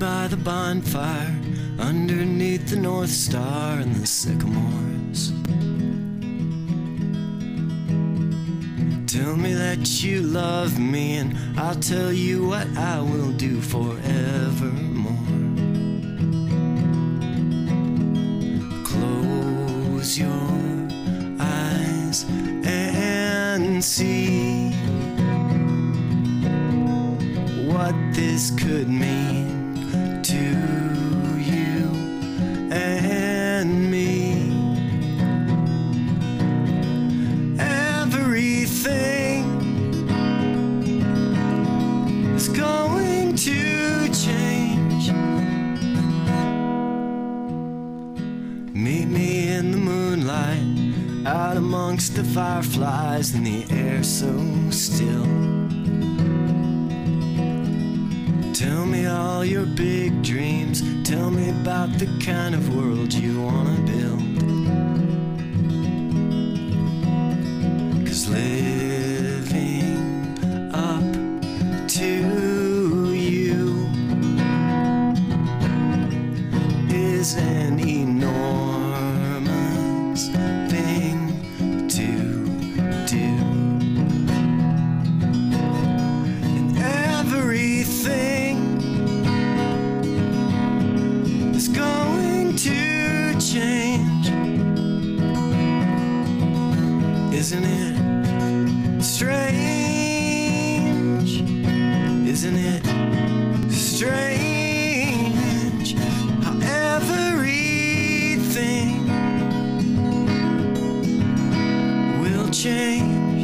by the bonfire, underneath the North Star and the sycamores. Tell me that you love me, and I'll tell you what I will do forevermore. Close your eyes and see what this could mean to you and me. Everything is going to change. Meet me in the moonlight, out amongst the fireflies, and the air so still. Tell me all your big dreams, tell me about the kind of world you wanna build. 'Cause living up to you is an enormous thing to do. And everything is going to change. Isn't it strange? Isn't it strange how everything will change?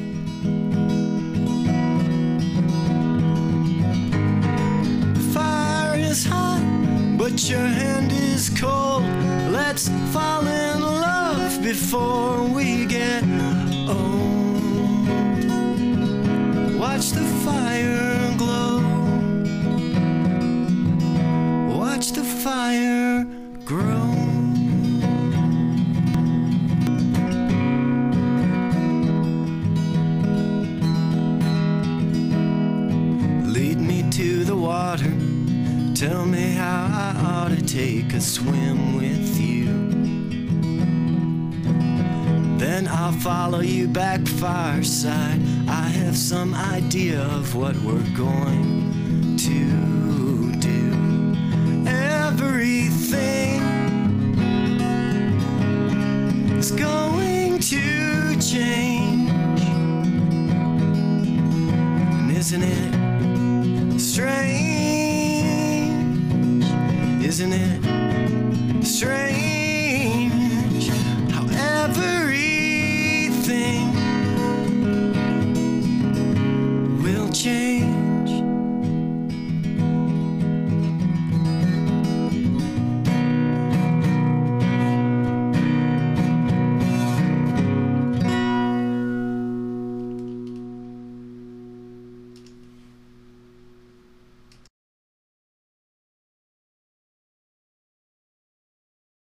The fire is hot, but your hand is cold. Let's fall in love before we get old. Watch the fire glow. Watch the fire grow. Lead me to the water. Tell me how I ought to take a swim with you. Then I'll follow you back fireside. I have some idea of what we're going to do. Everything is going to change. And isn't it strange? Isn't it strange?